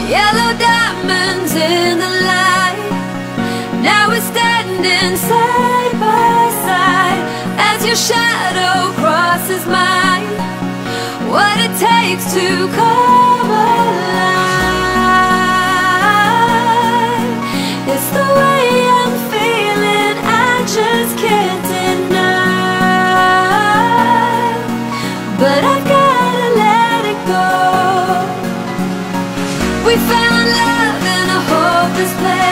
Yellow diamonds in the light. Now we're standing side by side as your shadow crosses mine. What it takes to come alive. It's the way I'm feeling, I just can't deny. But I've gotta let it go. We found love in a hopeless place.